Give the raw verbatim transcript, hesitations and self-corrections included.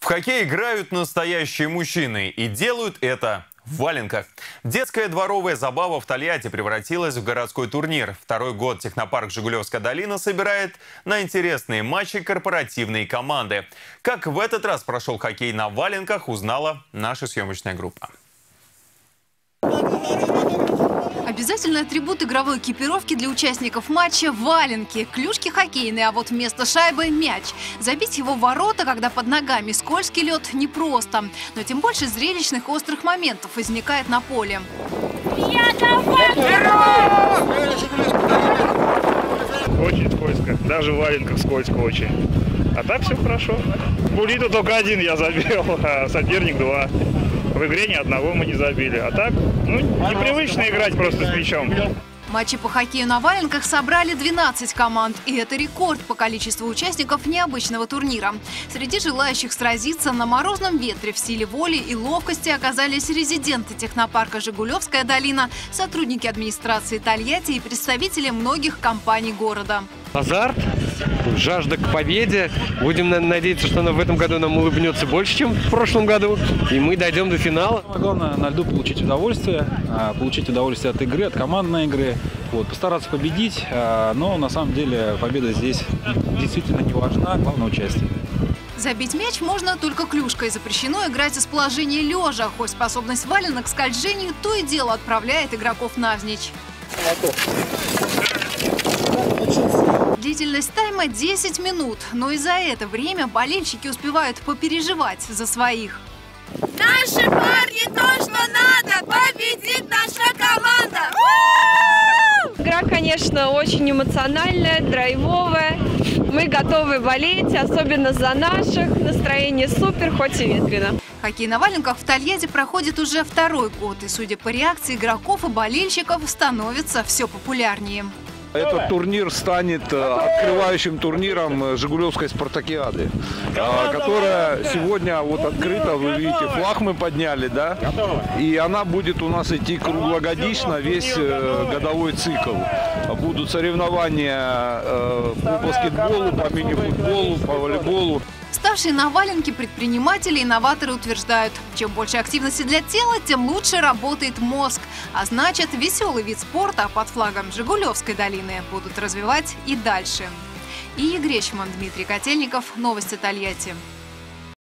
хоккей играют настоящие мужчины и делают это в валенках. Детская дворовая забава в Тольятти превратилась в городской турнир. Второй год технопарк «Жигулевская долина» собирает на интересные матчи корпоративные команды. Как в этот раз прошел хоккей на валенках, узнала наша съемочная группа. Обязательный атрибут игровой экипировки для участников матча – валенки. Клюшки хоккейные, а вот вместо шайбы – мяч. Забить его в ворота, когда под ногами скользкий лед, непросто. Но тем больше зрелищных и острых моментов возникает на поле. Очень скользко. Даже в валенках скользко очень. А так все хорошо. Булиту только один я забил, а соперник два. В игре ни одного мы не забили. А так, ну, непривычно играть просто с мячом. Матчи по хоккею на валенках собрали двенадцать команд. И это рекорд по количеству участников необычного турнира. Среди желающих сразиться на морозном ветре в силе воли и ловкости оказались резиденты технопарка «Жигулевская долина», сотрудники администрации Тольятти и представители многих компаний города. Азарт, жажда к победе. Будем надеяться, что она в этом году нам улыбнется больше, чем в прошлом году. И мы дойдем до финала. Главное на льду получить удовольствие, получить удовольствие от игры, от командной игры. Вот, постараться победить, но на самом деле победа здесь действительно не важна, главное участие. Забить мяч можно только клюшкой. Запрещено играть из положения лежа, хоть способность валенок к скольжению то и дело отправляет игроков навзничь. Длительность тайма десять минут, но и за это время болельщики успевают попереживать за своих. Наши парни то, что надо, победит наша команда! Игра, конечно, очень эмоциональная, драйвовая. Мы готовы болеть, особенно за наших. Настроение супер, хоть и ветрено. Хоккей на валенках в Тольятти проходит уже второй год, и, судя по реакции игроков и болельщиков, становится все популярнее. Этот турнир станет открывающим турниром Жигулевской спартакиады, которая сегодня вот открыта, вы видите, флаг мы подняли, да, и она будет у нас идти круглогодично, весь годовой цикл. Будут соревнования по баскетболу, по мини-футболу, по волейболу. Ставшие на валенки предприниматели и инноваторы утверждают, чем больше активности для тела, тем лучше работает мозг. А значит, веселый вид спорта под флагом Жигулевской долины будут развивать и дальше. Ия Гречман, Дмитрий Котельников. Новости Тольятти.